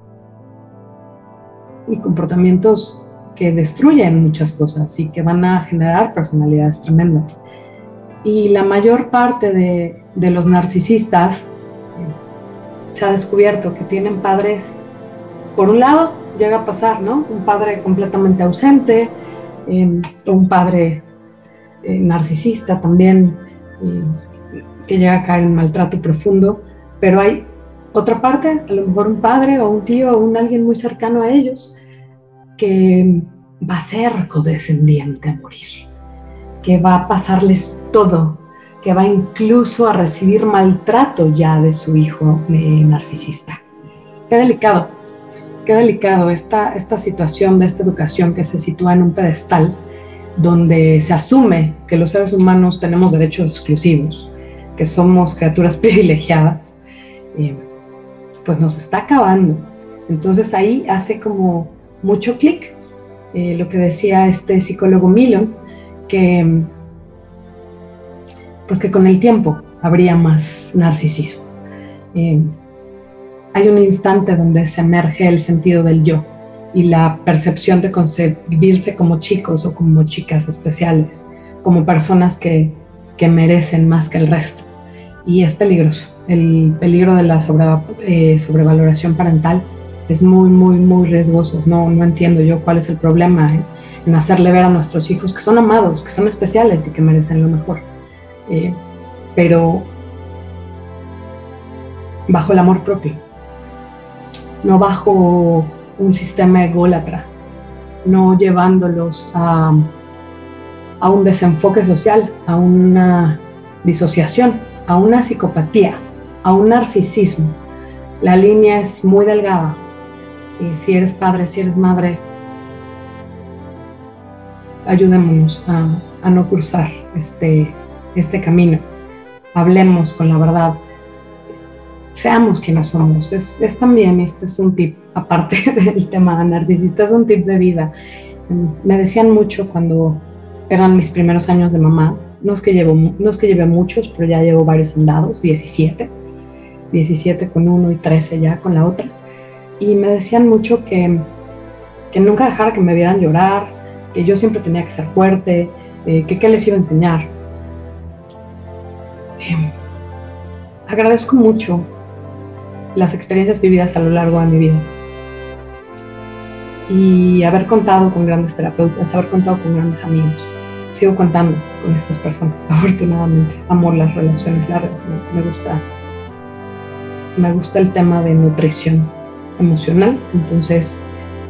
comportamientos que destruyen muchas cosas y que van a generar personalidades tremendas. Y la mayor parte de, de los narcisistas eh, se ha descubierto que tienen padres, por un lado, llega a pasar, ¿no? Un padre completamente ausente, eh, un padre eh, narcisista también, eh, que llega a caer en maltrato profundo. Pero hay otra parte, a lo mejor un padre o un tío o un alguien muy cercano a ellos, que va a ser condescendiente a morir, que va a pasarles todo, que va incluso a recibir maltrato ya de su hijo eh, narcisista. Qué delicado, qué delicado esta, esta situación de esta educación que se sitúa en un pedestal donde se asume que los seres humanos tenemos derechos exclusivos, que somos criaturas privilegiadas. Eh, pues nos está acabando. Entonces ahí hace como mucho clic eh, lo que decía este psicólogo Milon, que, pues que con el tiempo habría más narcisismo. Eh, hay un instante donde se emerge el sentido del yo y la percepción de concebirse como chicos o como chicas especiales, como personas que, que merecen más que el resto. Y es peligroso. El peligro de la sobre, eh, sobrevaloración parental es muy, muy, muy riesgoso. No, no entiendo yo cuál es el problema en, en hacerle ver a nuestros hijos que son amados, que son especiales y que merecen lo mejor. Eh, pero bajo el amor propio, no bajo un sistema ególatra, no llevándolos a, a un desenfoque social, a una disociación, a una psicopatía, a un narcisismo. La línea es muy delgada. Y si eres padre, si eres madre, ayudémonos a, a no cruzar este, este camino. Hablemos con la verdad. Seamos quienes somos. Es, es también, este es un tip, aparte del tema narcisista, es un tip de vida. Me decían mucho cuando eran mis primeros años de mamá, no es que llevo, no es que lleve muchos, pero ya llevo varios andados, diecisiete, diecisiete con uno y trece ya con la otra. Y me decían mucho que, que nunca dejara que me vieran llorar, que yo siempre tenía que ser fuerte, eh, que qué les iba a enseñar. Eh, agradezco mucho las experiencias vividas a lo largo de mi vida y haber contado con grandes terapeutas, haber contado con grandes amigos. Sigo contando con estas personas, afortunadamente. Amo las relaciones largas, me, me gusta, me gusta el tema de nutrición emocional. Entonces,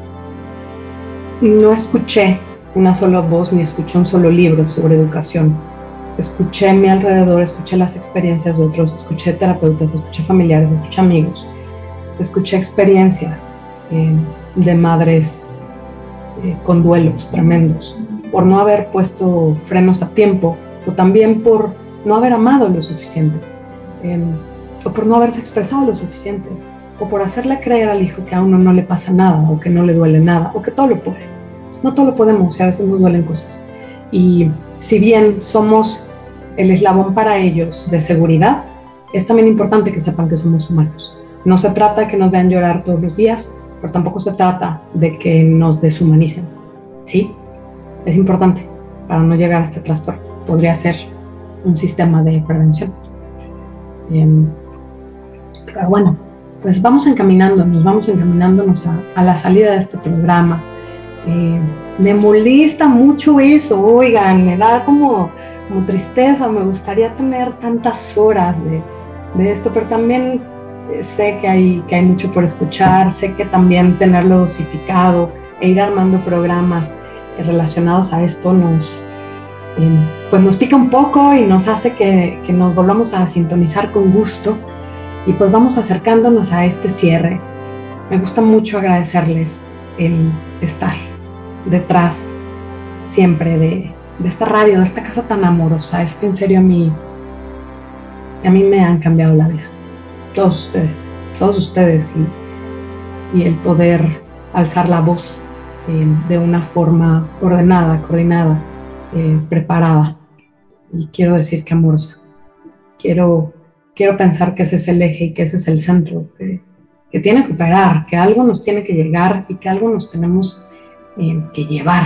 no escuché una sola voz ni escuché un solo libro sobre educación. Escuché a mi alrededor, escuché las experiencias de otros, escuché terapeutas, escuché familiares, escuché amigos, escuché experiencias eh, de madres eh, con duelos tremendos, por no haber puesto frenos a tiempo, o también por no haber amado lo suficiente, eh, o por no haberse expresado lo suficiente, o por hacerle creer al hijo que a uno no le pasa nada, o que no le duele nada, o que todo lo puede. No todo lo podemos, y a veces nos duelen cosas. Y si bien somos el eslabón para ellos de seguridad, es también importante que sepan que somos humanos. No se trata de que nos vean llorar todos los días, pero tampoco se trata de que nos deshumanicen. ¿Sí? Es importante para no llegar a este trastorno. Podría ser un sistema de prevención. Eh, pero bueno, pues vamos encaminándonos, vamos encaminándonos a, a la salida de este programa. Eh, me molesta mucho eso, oigan, me da como, como tristeza, me gustaría tener tantas horas de, de esto, pero también eh, sé que hay, que hay mucho por escuchar, sé que también tenerlo dosificado e ir armando programas eh, relacionados a esto nos, eh, pues nos pica un poco y nos hace que, que nos volvamos a sintonizar con gusto, y pues vamos acercándonos a este cierre. Me gusta mucho agradecerles el estar detrás siempre de, de esta radio, de esta casa tan amorosa. Es que en serio a mí, a mí me han cambiado la vida. Todos ustedes, todos ustedes y, y el poder alzar la voz eh, de una forma ordenada, coordinada, eh, preparada. Y quiero decir que amorosa. Quiero, quiero pensar que ese es el eje y que ese es el centro, que, que tiene que operar, que algo nos tiene que llegar y que algo nos tenemos Eh, que llevar.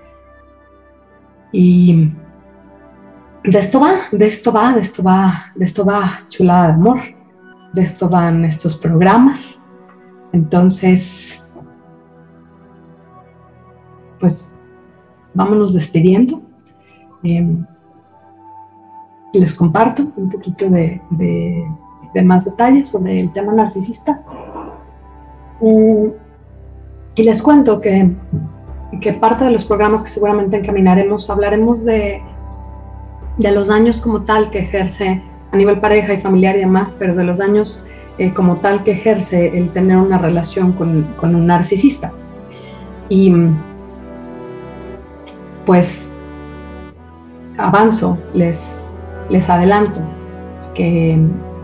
Y de esto va, de esto va, de esto va, de esto va Chulada de Amor, de esto van estos programas. Entonces, pues vámonos despidiendo. Eh, les comparto un poquito de, de, de más detalles sobre el tema narcisista. Eh, y les cuento que que parte de los programas que seguramente encaminaremos, hablaremos de, de los daños como tal que ejerce a nivel pareja y familiar y demás, pero de los daños eh, como tal que ejerce el tener una relación con, con un narcisista. Y pues avanzo, les, les adelanto que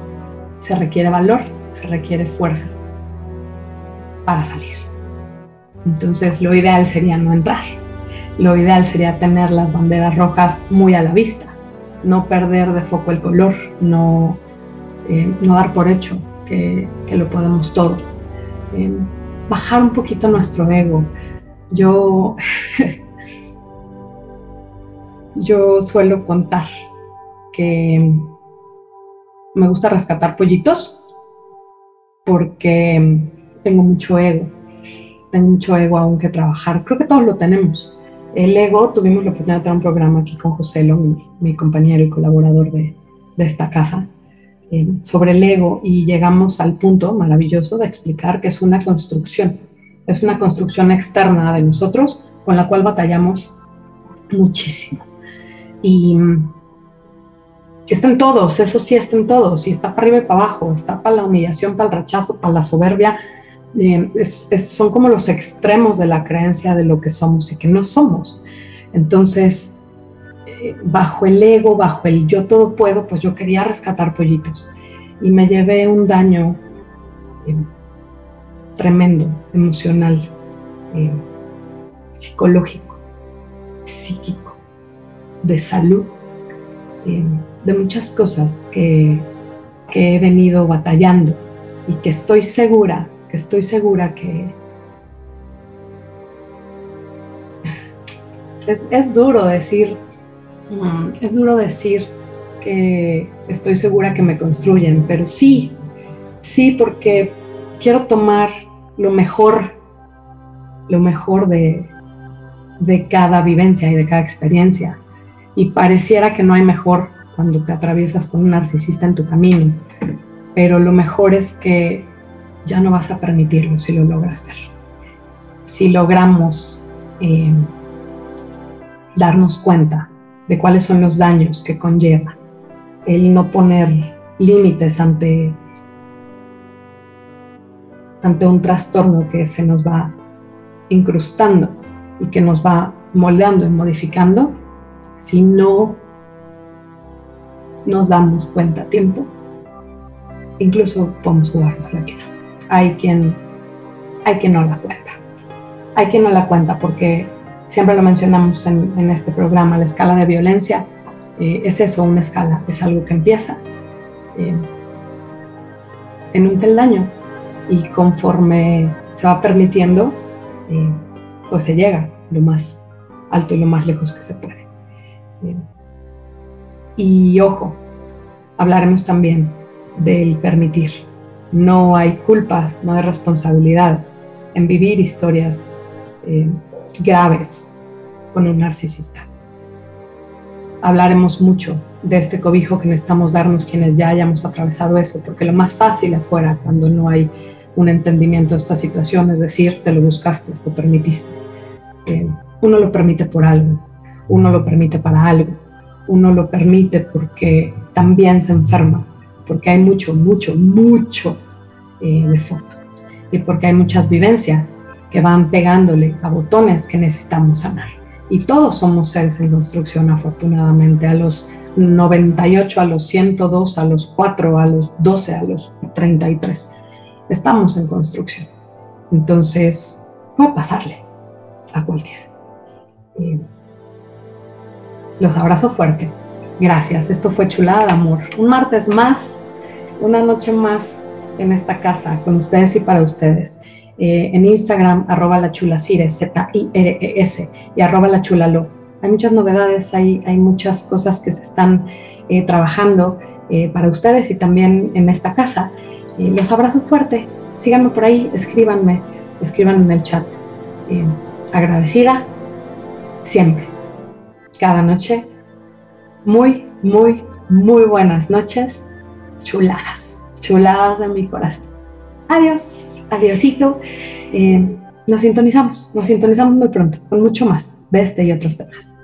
se requiere valor, se requiere fuerza para salir. Entonces lo ideal sería no entrar. Lo ideal sería tener las banderas rojas muy a la vista, no perder de foco el color, no, eh, no dar por hecho que, que lo podemos todo. Eh, bajar un poquito nuestro ego. Yo, yo suelo contar que me gusta rescatar pollitos porque tengo mucho ego, tengo mucho ego aún que trabajar. Creo que todos lo tenemos. El ego, tuvimos la oportunidad de tener un programa aquí con Joselo, mi, mi compañero y colaborador de, de esta casa, eh, sobre el ego, y llegamos al punto maravilloso de explicar que es una construcción, es una construcción externa de nosotros con la cual batallamos muchísimo. Y está en todos, eso sí está en todos, y está para arriba y para abajo, está para la humillación, para el rechazo, para la soberbia. Eh, es, es, son como los extremos de la creencia de lo que somos y que no somos. Entonces, eh, bajo el ego, bajo el yo todo puedo, pues yo quería rescatar pollitos y me llevé un daño eh, tremendo, emocional, eh, psicológico, psíquico, de salud, eh, de muchas cosas que, que he venido batallando y que estoy segura que estoy segura que es, es duro decir, es duro decir que estoy segura que me construyen, pero sí, sí, porque quiero tomar lo mejor, lo mejor de, de cada vivencia y de cada experiencia, y pareciera que no hay mejor cuando te atraviesas con un narcisista en tu camino, pero lo mejor es que ya no vas a permitirlo si lo logras ver. Si logramos eh, darnos cuenta de cuáles son los daños que conlleva el no poner límites ante, ante un trastorno que se nos va incrustando y que nos va moldeando y modificando, si no nos damos cuenta a tiempo, incluso podemos jugarnos la vida. Hay quien, hay quien no la cuenta. Hay quien no la cuenta porque siempre lo mencionamos en, en este programa, la escala de violencia eh, es eso, una escala, es algo que empieza eh, en un peldaño y conforme se va permitiendo, eh, pues se llega lo más alto y lo más lejos que se puede. Eh, y ojo, hablaremos también del permitir. No hay culpas, no hay responsabilidades en vivir historias eh, graves con un narcisista. Hablaremos mucho de este cobijo que necesitamos darnos quienes ya hayamos atravesado eso, porque lo más fácil afuera, cuando no hay un entendimiento de esta situación, es decir, te lo buscaste, lo permitiste. Eh, uno lo permite por algo, uno lo permite para algo, uno lo permite porque también se enferma, porque hay mucho, mucho, mucho eh, de fondo y porque hay muchas vivencias que van pegándole a botones que necesitamos sanar. Y todos somos seres en construcción, afortunadamente, a los noventa y ocho, a los ciento dos, a los cuatro, a los doce, a los treinta y tres. Estamos en construcción. Entonces, puede pasarle a cualquiera. Eh, los abrazo fuerte. Gracias. Esto fue Chulada de Amor. Un martes más, una noche más en esta casa, con ustedes y para ustedes. Eh, en Instagram, arroba la chulacires, Z I R E S, y arroba la chulalo. Hay muchas novedades, hay, hay muchas cosas que se están eh, trabajando eh, para ustedes y también en esta casa. Eh, los abrazo fuerte. Síganme por ahí, escríbanme, escriban en el chat. Eh, agradecida siempre, cada noche. Muy, muy, muy buenas noches. Chuladas, chuladas de mi corazón. Adiós, adiósito. Eh, nos sintonizamos, nos sintonizamos muy pronto con mucho más de este y otros temas.